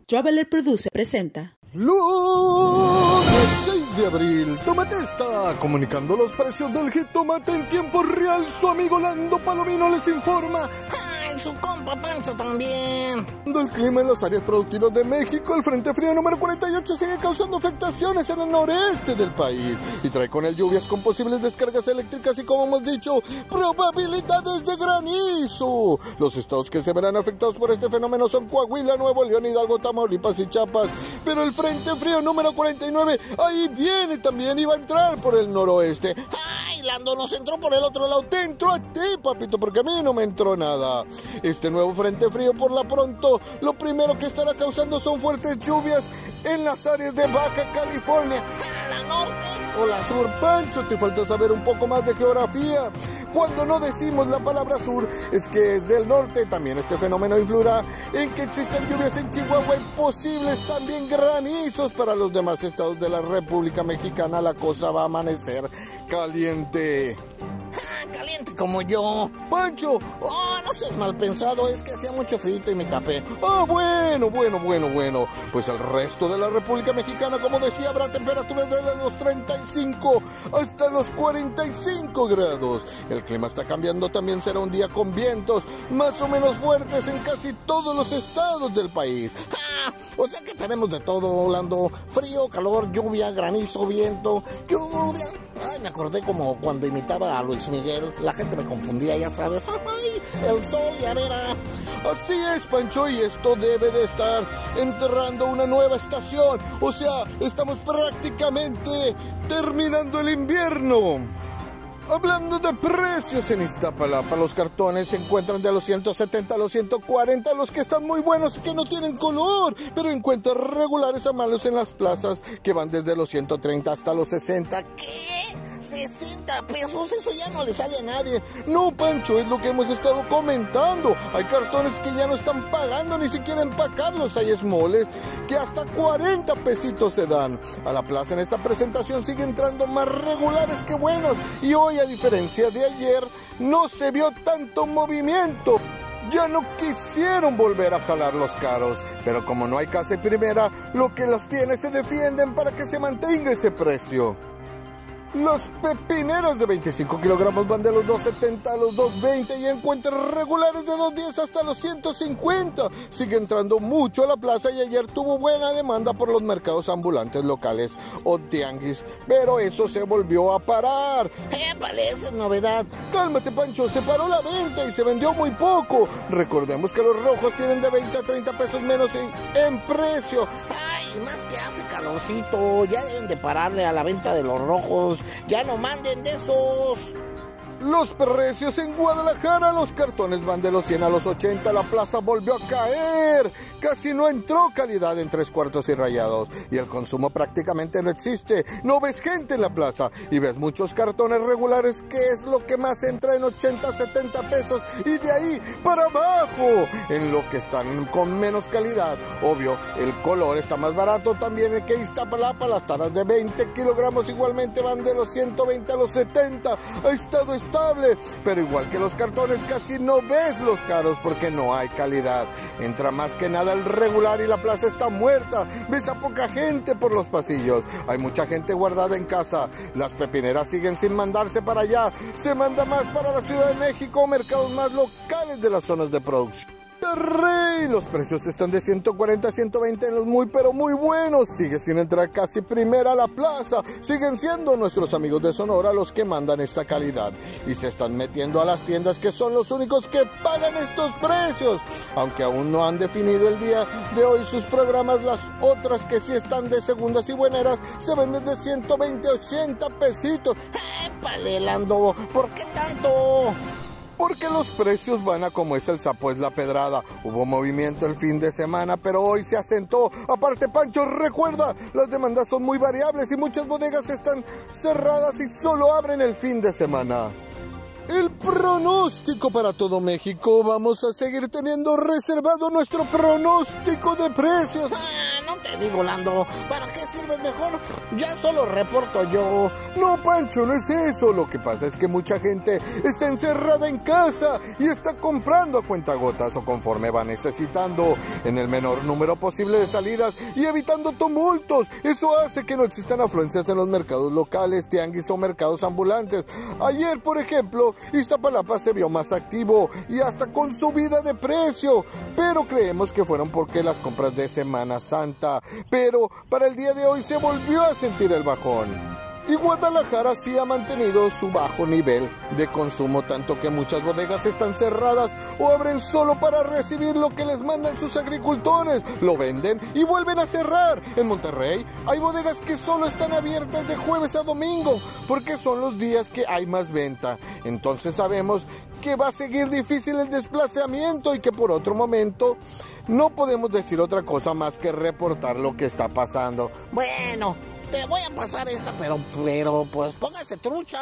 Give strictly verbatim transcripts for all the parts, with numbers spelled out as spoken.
Traveler Produce presenta Lunes seis de abril, Tomate está comunicando los precios del jitomate en tiempo real. Su amigo Lando Palomino les informa. ¡Ay, su compa Pancho también! Del clima en las áreas productivas de México, el Frente Frío número cuarenta y ocho sigue causando afectaciones en el noreste del país y trae con él lluvias con posibles descargas eléctricas y, como hemos dicho, probabilidades de granizo. Los estados que se verán afectados por este fenómeno son Coahuila, Nuevo León, Hidalgo, Tamaulipas y Chiapas. Pero el Frente Frío número cuarenta y nueve ahí viene también y va a entrar por el noroeste. ¡Ay, Lando nos entró por el otro lado! Te entró a ti, papito, porque a mí no me entró nada. Este nuevo Frente Frío, por la pronto, lo primero que estará causando son fuertes lluvias en las áreas de Baja California. ¿A la norte o la sur? Pancho, te falta saber un poco más de geografía. Cuando no decimos la palabra sur, es que es del norte. También este fenómeno influirá en que existan lluvias en Chihuahua y posibles también granizos para los demás estados de la República Mexicana. La cosa va a amanecer caliente. ¡Ah, caliente como yo! ¡Pancho! ¡Oh, no seas mal pensado! Es que hacía mucho frío y me tapé. ¡Ah, bueno, bueno, bueno, bueno! Pues el resto de la República Mexicana, como decía, habrá temperaturas de los treinta y cinco hasta los cuarenta y cinco grados. El clima está cambiando, también será un día con vientos más o menos fuertes en casi todos los estados del país. ¡Ah! O sea que tenemos de todo, Lando. Frío, calor, lluvia, granizo, viento, lluvia. Ay, me acordé como cuando imitaba a Luis Miguel. La gente me confundía, ya sabes. ¡Ay! El sol y arena. Así es, Pancho, y esto debe de estar enterrando una nueva estación. O sea, estamos prácticamente terminando el invierno. Hablando de precios en Iztapalapa, los cartones se encuentran de los ciento setenta a los ciento cuarenta, los que están muy buenos y que no tienen color, pero encuentran regulares a malos en las plazas que van desde los ciento treinta hasta los sesenta. ¿Qué? ¿sesenta pesos? Eso ya no le sale a nadie. No, Pancho, es lo que hemos estado comentando. Hay cartones que ya no están pagando ni siquiera empacarlos. Hay esmoles que hasta cuarenta pesitos se dan. A la plaza en esta presentación sigue entrando más regulares que buenos. Y hoy, a diferencia de ayer, no se vio tanto movimiento. Ya no quisieron volver a jalar los caros, pero como no hay casa y primera, lo que los tiene se defienden para que se mantenga ese precio. Las pepineras de veinticinco kilogramos van de los dos setenta a los dos veinte y encuentran regulares de dos diez hasta los ciento cincuenta. Sigue entrando mucho a la plaza y ayer tuvo buena demanda por los mercados ambulantes locales o tianguis, pero eso se volvió a parar. ¡Épale, esa es novedad! Cálmate, Pancho, se paró la venta y se vendió muy poco. Recordemos que los rojos tienen de veinte a treinta pesos menos en, en precio. ¡Ay, más que hace calorcito! Ya deben de pararle a la venta de los rojos. ¡Ya no manden de esos! Los precios en Guadalajara, los cartones van de los cien a los ochenta, la plaza volvió a caer, casi no entró calidad en tres cuartos y rayados, y el consumo prácticamente no existe, no ves gente en la plaza, y ves muchos cartones regulares, que es lo que más entra en ochenta, setenta pesos, y de ahí para abajo, en lo que están con menos calidad. Obvio, el color está más barato también que Iztapalapa, las taras de veinte kilogramos igualmente van de los ciento veinte a los setenta, ha estado estable, pero igual que los cartones casi no ves los caros porque no hay calidad. Entra más que nada el regular y la plaza está muerta. Ves a poca gente por los pasillos. Hay mucha gente guardada en casa. Las pepineras siguen sin mandarse para allá. Se manda más para la Ciudad de México o mercados más locales de las zonas de producción. Rey, los precios están de ciento cuarenta a ciento veinte en los muy pero muy buenos. Sigue sin entrar casi primera a la plaza. Siguen siendo nuestros amigos de Sonora los que mandan esta calidad y se están metiendo a las tiendas que son los únicos que pagan estos precios. Aunque aún no han definido el día de hoy sus programas, las otras que sí están de segundas y bueneras se venden de ciento veinte a ochenta pesitos. ¡Épale, Lando! ¿Por qué tanto? Porque los precios van a como es el sapo es la pedrada. Hubo movimiento el fin de semana, pero hoy se asentó. Aparte, Pancho, recuerda, las demandas son muy variables y muchas bodegas están cerradas y solo abren el fin de semana. El pronóstico para todo México. Vamos a seguir teniendo reservado nuestro pronóstico de precios. ¡Ah, no te te digo, Lando, ¿para qué sirves mejor? Ya solo reporto yo. No, Pancho, no es eso. Lo que pasa es que mucha gente está encerrada en casa y está comprando a cuentagotas o conforme va necesitando, en el menor número posible de salidas y evitando tumultos. Eso hace que no existan afluencias en los mercados locales, tianguis o mercados ambulantes. Ayer, por ejemplo, Iztapalapa se vio más activo y hasta con subida de precio, pero creemos que fueron porque las compras de Semana Santa, pero para el día de hoy se volvió a sentir el bajón. Y Guadalajara sí ha mantenido su bajo nivel de consumo, tanto que muchas bodegas están cerradas o abren solo para recibir lo que les mandan sus agricultores, lo venden y vuelven a cerrar. En Monterrey hay bodegas que solo están abiertas de jueves a domingo, porque son los días que hay más venta. Entonces sabemos que va a seguir difícil el desplazamiento y que por otro momento no podemos decir otra cosa más que reportar lo que está pasando. Bueno, te voy a pasar esta, pero, pero, pues póngase trucha,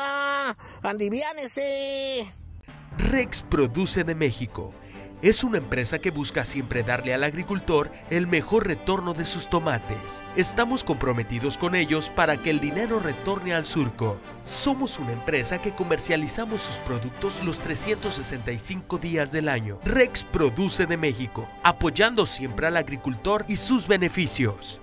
aliviánese. Rex Produce de México es una empresa que busca siempre darle al agricultor el mejor retorno de sus tomates. Estamos comprometidos con ellos para que el dinero retorne al surco. Somos una empresa que comercializamos sus productos los trescientos sesenta y cinco días del año. Rex Produce de México, apoyando siempre al agricultor y sus beneficios.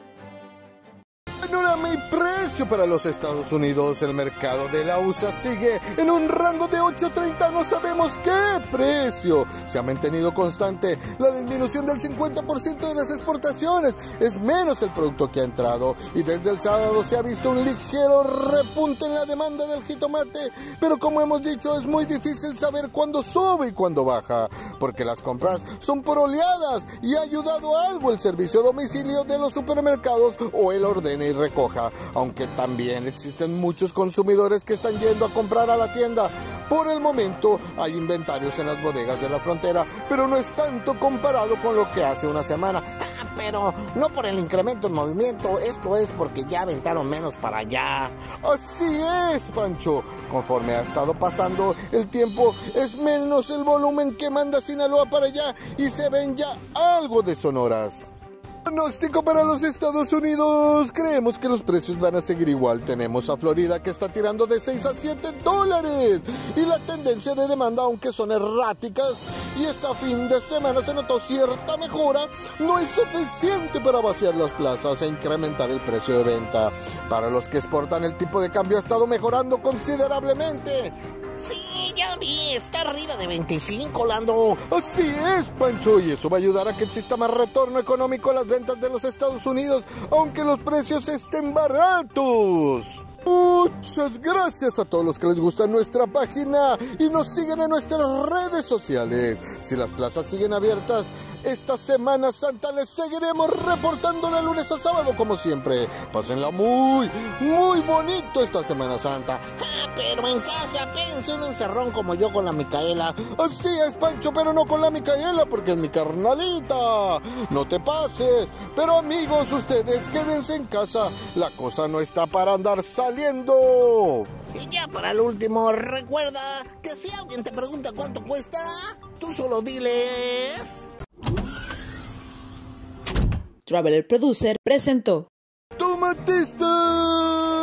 Panorama y precio para los Estados Unidos. El mercado de la U S A sigue en un rango de ocho treinta, no sabemos qué precio. Se ha mantenido constante la disminución del cincuenta por ciento de las exportaciones. Es menos el producto que ha entrado. Y desde el sábado se ha visto un ligero repunte en la demanda del jitomate. Pero como hemos dicho, es muy difícil saber cuándo sube y cuándo baja, porque las compras son por oleadas y ha ayudado algo el servicio a domicilio de los supermercados o el ordene y recoja, aunque también existen muchos consumidores que están yendo a comprar a la tienda. Por el momento hay inventarios en las bodegas de la frontera, pero no es tanto comparado con lo que hace una semana. Ah, pero no por el incremento en movimiento, esto es porque ya aventaron menos para allá. Así es, Pancho. Conforme ha estado pasando el tiempo, es menos el volumen que manda Sinaloa para allá y se ven ya algo de sonoras. Pronóstico para los Estados Unidos. Creemos que los precios van a seguir igual. Tenemos a Florida que está tirando de seis a siete dólares. Y la tendencia de demanda, aunque son erráticas, y este fin de semana se notó cierta mejora, no es suficiente para vaciar las plazas e incrementar el precio de venta. Para los que exportan, el tipo de cambio ha estado mejorando considerablemente. Sí, ya vi, está arriba de veinticinco, Lando. Así es, Pancho, y eso va a ayudar a que exista más retorno económico a las ventas de los Estados Unidos, aunque los precios estén baratos. Muchas gracias a todos los que les gusta nuestra página y nos siguen en nuestras redes sociales. Si las plazas siguen abiertas, esta Semana Santa les seguiremos reportando de lunes a sábado como siempre. Pásenla muy, muy bonito esta Semana Santa. Ah, pero en casa, péguense un encerrón como yo con la Micaela. Así es, Pancho, pero no con la Micaela porque es mi carnalita. No te pases. Pero amigos, ustedes quédense en casa. La cosa no está para andar saliendo. Y ya para el último, recuerda que si alguien te pregunta cuánto cuesta, tú solo diles. Traveler Producer presentó ¡Tomatista!